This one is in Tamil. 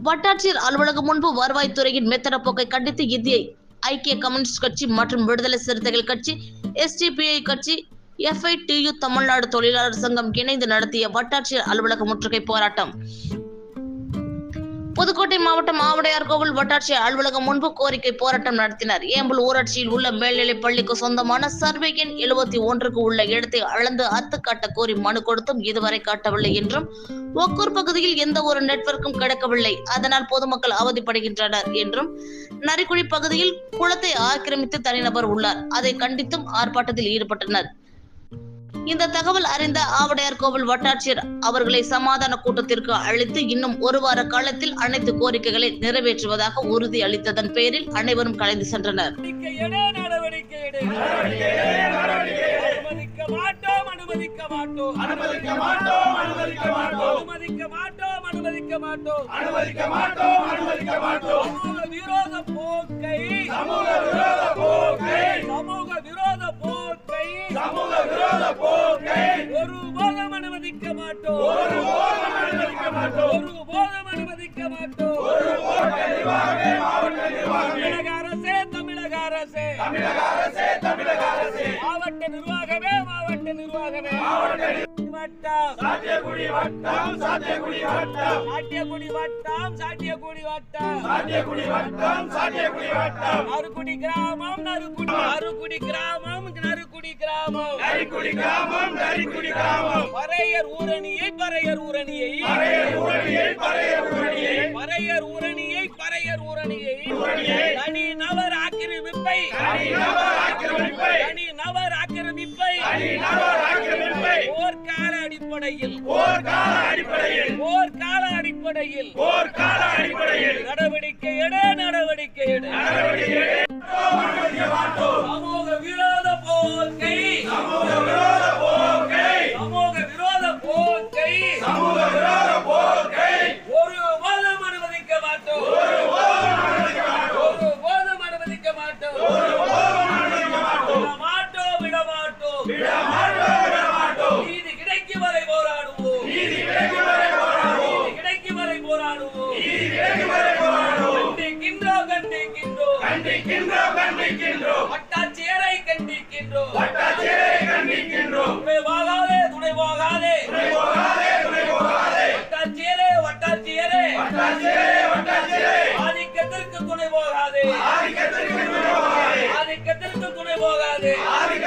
வட்டாட்சியர் அலுவலகம் முன்பு வருவாய்த்துறையின் மெத்தன போக்கை கண்டித்து இந்திய ஐக்கிய கம்யூனிஸ்ட் கட்சி மற்றும் விடுதலை சிறுத்தைகள் கட்சி, SDPI கட்சி, FITU தமிழ்நாடு தொழிலாளர் சங்கம் இணைந்து நடத்திய வட்டாட்சியர் அலுவலக முற்றுகை போராட்டம். புதுக்கோட்டை மாவட்டம் ஆவுடையார்கோவில் வட்டாட்சியர் அலுவலகம் முன்பு கோரிக்கை போராட்டம் நடத்தினர். ஏம்பல் ஊராட்சியில் உள்ள மேல்நிலைப் பள்ளிக்கு சொந்தமான சர்வே எண் 71க்கு உள்ள இடத்தை அளந்து அத்து காட்ட கோரி மனு கொடுத்தும் இதுவரை காட்டவில்லை என்றும், ஒக்கூர் பகுதியில் எந்த ஒரு நெட்வொர்க்கும் கிடைக்கவில்லை, அதனால் பொதுமக்கள் அவதிப்படுகின்றனர் என்றும், நரிக்குழி பகுதியில் குளத்தை ஆக்கிரமித்து தனிநபர் உள்ளார், அதை கண்டித்தும் ஆர்ப்பாட்டத்தில் ஈடுபட்டனர். இந்த தகவல் அறிந்த ஆவுடையார்கோவில் வட்டாட்சியர் அவர்களை சமாதான கூட்டத்திற்கு அழைத்து இன்னும் ஒரு வார காலத்தில் அனைத்து கோரிக்கைகளை நிறைவேற்றுவதாக உறுதி அளித்ததன் பேரில் அனைவரும் கலைந்து சென்றனர். ஒருபோதும் அனுமதிக்க மாட்டோம். தமிழக அரசே, மாவட்ட நிர்வாகமே சாத்தியக்குடி வட்டம் நறுக்குடி கிராமம் பறையர் ஊரணியை தனி நபர் ஆக்கிரமிப்பை போர்க்கால அடிப்படையில் நடவடிக்கை எடு. சமூக விரோத போக்கை ஒருபோதும் அனுமதிக்க மாட்டோம். நீதி கிடைக்கும் வரை போராடுவோம். கண்டிக்கின்றோம். வட்டாட்சியரை கண்டிக்கின்றோம். துணை போகாதே. வட்டாட்சியரே ஆதிக்கத்திற்கு துணை போகாதே.